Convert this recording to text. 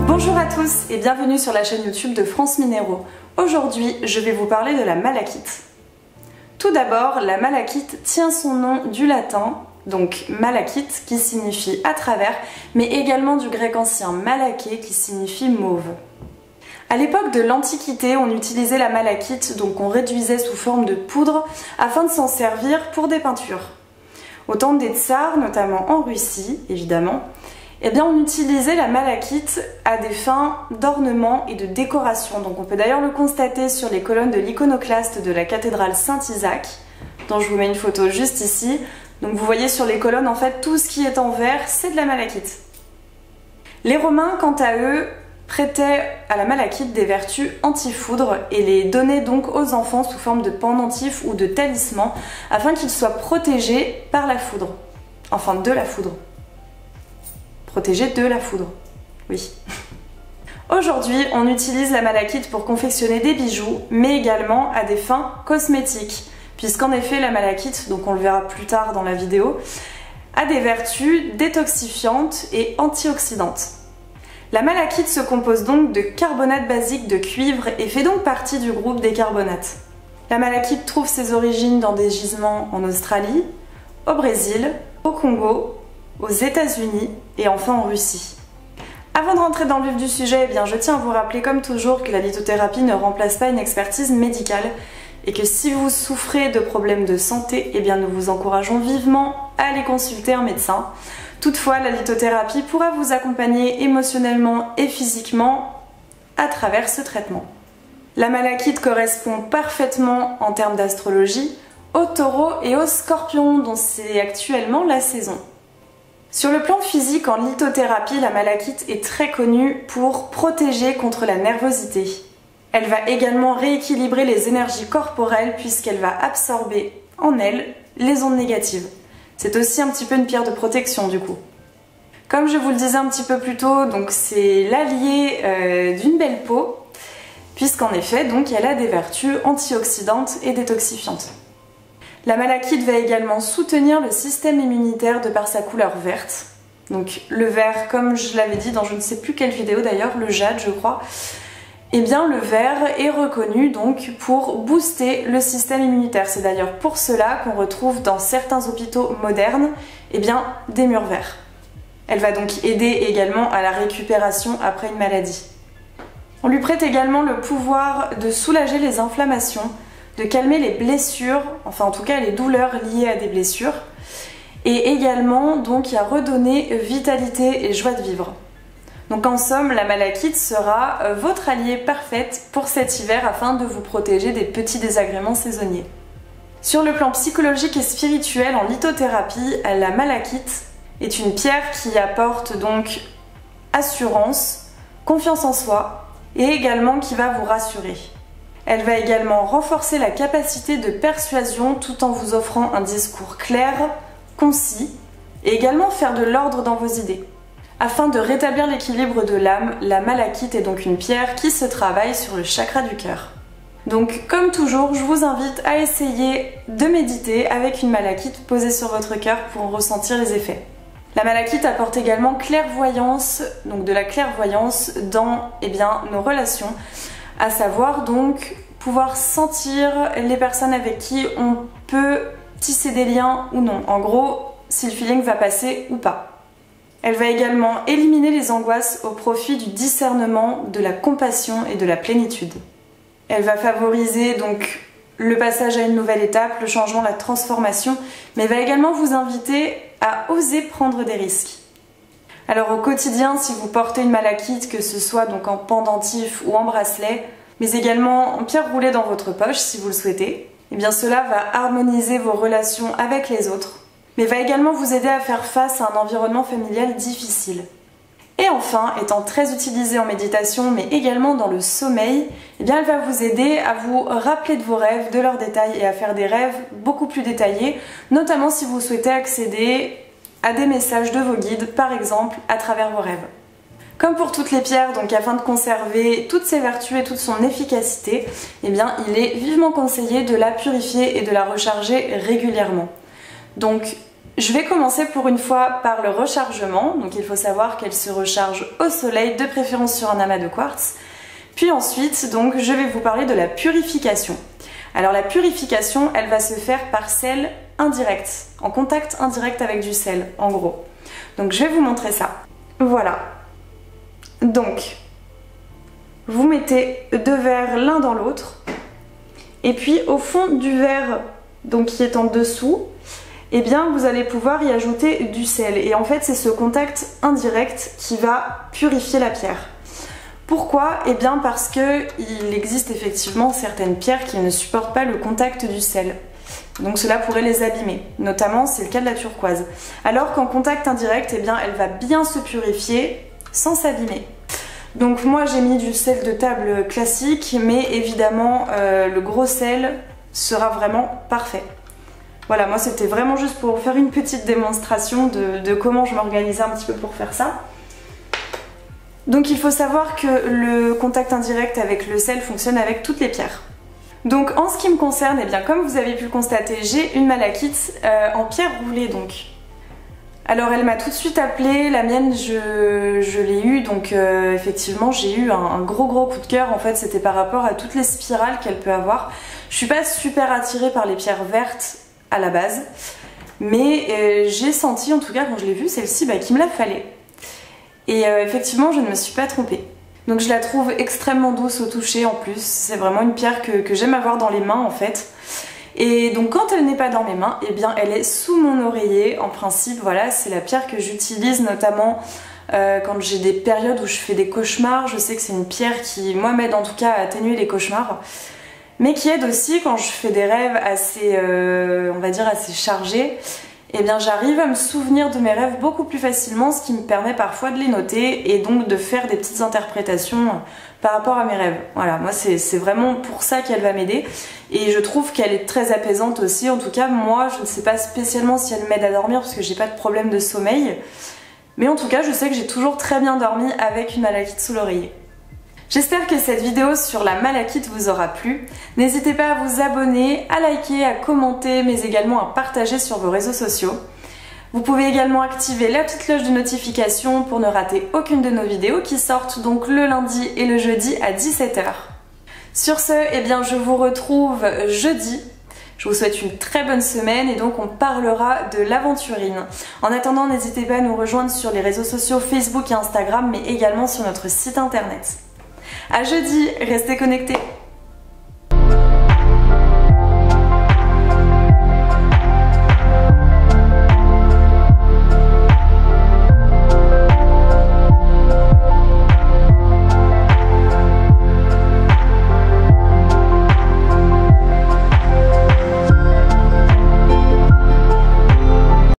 Bonjour à tous et bienvenue sur la chaîne YouTube de France Minéraux. Aujourd'hui, je vais vous parler de la malachite. Tout d'abord, la malachite tient son nom du latin, donc malachite qui signifie à travers, mais également du grec ancien malaké qui signifie mauve. À l'époque de l'Antiquité, on utilisait la malachite, donc on réduisait sous forme de poudre afin de s'en servir pour des peintures. Au temps des tsars, notamment en Russie, évidemment, eh bien on utilisait la malachite à des fins d'ornement et de décoration. Donc on peut d'ailleurs le constater sur les colonnes de l'iconoclaste de la cathédrale Saint-Isaac, dont je vous mets une photo juste ici. Donc vous voyez sur les colonnes, en fait, tout ce qui est en vert, c'est de la malachite. Les Romains, quant à eux, prêtaient à la malachite des vertus anti-foudre et les donnaient donc aux enfants sous forme de pendentifs ou de talismans afin qu'ils soient protégés par la foudre. Enfin, de la foudre. Protégés de la foudre, oui. Aujourd'hui, on utilise la malachite pour confectionner des bijoux, mais également à des fins cosmétiques, puisqu'en effet la malachite, donc on le verra plus tard dans la vidéo, a des vertus détoxifiantes et antioxydantes. La malachite se compose donc de carbonate basique de cuivre et fait donc partie du groupe des carbonates. La malachite trouve ses origines dans des gisements en Australie, au Brésil, au Congo, aux États-Unis et enfin en Russie. Avant de rentrer dans le vif du sujet, eh bien, je tiens à vous rappeler comme toujours que la lithothérapie ne remplace pas une expertise médicale et que si vous souffrez de problèmes de santé, eh bien, nous vous encourageons vivement à aller consulter un médecin. Toutefois, la lithothérapie pourra vous accompagner émotionnellement et physiquement à travers ce traitement. La malachite correspond parfaitement en termes d'astrologie aux taureaux et aux scorpions dont c'est actuellement la saison. Sur le plan physique, en lithothérapie, la malachite est très connue pour protéger contre la nervosité. Elle va également rééquilibrer les énergies corporelles puisqu'elle va absorber en elle les ondes négatives. C'est aussi un petit peu une pierre de protection du coup. Comme je vous le disais un petit peu plus tôt, donc c'est l'allié d'une belle peau, puisqu'en effet donc elle a des vertus antioxydantes et détoxifiantes. La malachite va également soutenir le système immunitaire de par sa couleur verte. Donc le vert, comme je l'avais dit dans je ne sais plus quelle vidéo d'ailleurs, le jade je crois, eh bien le vert est reconnu donc pour booster le système immunitaire. C'est d'ailleurs pour cela qu'on retrouve dans certains hôpitaux modernes eh bien, des murs verts. Elle va donc aider également à la récupération après une maladie. On lui prête également le pouvoir de soulager les inflammations, de calmer les blessures, enfin en tout cas les douleurs liées à des blessures, et également donc à redonner vitalité et joie de vivre. Donc en somme, la malachite sera votre alliée parfaite pour cet hiver afin de vous protéger des petits désagréments saisonniers. Sur le plan psychologique et spirituel, en lithothérapie, la malachite est une pierre qui apporte donc assurance, confiance en soi et également qui va vous rassurer. Elle va également renforcer la capacité de persuasion tout en vous offrant un discours clair, concis et également faire de l'ordre dans vos idées. Afin de rétablir l'équilibre de l'âme, la malachite est donc une pierre qui se travaille sur le chakra du cœur. Donc comme toujours, je vous invite à essayer de méditer avec une malachite posée sur votre cœur pour en ressentir les effets. La malachite apporte également clairvoyance, donc de la clairvoyance dans nos relations, à savoir donc pouvoir sentir les personnes avec qui on peut tisser des liens ou non. En gros, si le feeling va passer ou pas. Elle va également éliminer les angoisses au profit du discernement, de la compassion et de la plénitude. Elle va favoriser donc le passage à une nouvelle étape, le changement, la transformation, mais va également vous inviter à oser prendre des risques. Alors au quotidien, si vous portez une malachite, que ce soit donc en pendentif ou en bracelet, mais également en pierre roulée dans votre poche si vous le souhaitez, eh bien cela va harmoniser vos relations avec les autres, mais va également vous aider à faire face à un environnement familial difficile. Et enfin, étant très utilisée en méditation, mais également dans le sommeil, eh bien elle va vous aider à vous rappeler de vos rêves, de leurs détails et à faire des rêves beaucoup plus détaillés, notamment si vous souhaitez accéder à des messages de vos guides, par exemple, à travers vos rêves. Comme pour toutes les pierres, donc afin de conserver toutes ses vertus et toute son efficacité, eh bien il est vivement conseillé de la purifier et de la recharger régulièrement. Donc Je vais commencer pour une fois par le rechargement, donc il faut savoir qu'elle se recharge au soleil, de préférence sur un amas de quartz. Puis ensuite, donc, je vais vous parler de la purification. Alors la purification, elle va se faire par sel indirect, en contact indirect avec du sel, en gros. Donc je vais vous montrer ça. Voilà. Donc, vous mettez 2 verres l'un dans l'autre, et puis au fond du verre, donc qui est en dessous, eh bien vous allez pouvoir y ajouter du sel. Et en fait c'est ce contact indirect qui va purifier la pierre. Pourquoi? Eh bien parce que il existe effectivement certaines pierres qui ne supportent pas le contact du sel. Donc cela pourrait les abîmer. Notamment c'est le cas de la turquoise. Alors qu'en contact indirect, eh bien elle va bien se purifier sans s'abîmer. Donc moi j'ai mis du sel de table classique, mais évidemment le gros sel sera vraiment parfait. Voilà, moi c'était vraiment juste pour faire une petite démonstration de comment je m'organisais un petit peu pour faire ça. Donc il faut savoir que le contact indirect avec le sel fonctionne avec toutes les pierres. Donc en ce qui me concerne, eh bien, comme vous avez pu le constater, j'ai une malachite en pierre roulée donc. Alors elle m'a tout de suite appelée, la mienne je l'ai eue, donc effectivement j'ai eu un gros coup de cœur. En fait c'était par rapport à toutes les spirales qu'elle peut avoir. Je suis pas super attirée par les pierres vertes à la base, mais j'ai senti en tout cas quand je l'ai vue celle-ci qu'il me la fallait. Et effectivement je ne me suis pas trompée. Donc je la trouve extrêmement douce au toucher en plus, c'est vraiment une pierre que j'aime avoir dans les mains en fait. Et donc quand elle n'est pas dans mes mains, eh bien elle est sous mon oreiller. En principe, voilà, c'est la pierre que j'utilise notamment quand j'ai des périodes où je fais des cauchemars. Je sais que c'est une pierre qui, moi, m'aide en tout cas à atténuer les cauchemars, mais qui aide aussi quand je fais des rêves assez, on va dire, assez chargés. Eh bien j'arrive à me souvenir de mes rêves beaucoup plus facilement, ce qui me permet parfois de les noter et donc de faire des petites interprétations par rapport à mes rêves. Voilà, moi c'est vraiment pour ça qu'elle va m'aider et je trouve qu'elle est très apaisante aussi. En tout cas moi je ne sais pas spécialement si elle m'aide à dormir parce que j'ai pas de problème de sommeil, mais en tout cas je sais que j'ai toujours très bien dormi avec une malachite sous l'oreiller. J'espère que cette vidéo sur la malachite vous aura plu. N'hésitez pas à vous abonner, à liker, à commenter, mais également à partager sur vos réseaux sociaux. Vous pouvez également activer la petite cloche de notification pour ne rater aucune de nos vidéos qui sortent donc le lundi et le jeudi à 17 h. Sur ce, eh bien, je vous retrouve jeudi. Je vous souhaite une très bonne semaine et donc on parlera de l'aventurine. En attendant, n'hésitez pas à nous rejoindre sur les réseaux sociaux Facebook et Instagram, mais également sur notre site internet. À jeudi, restez connectés!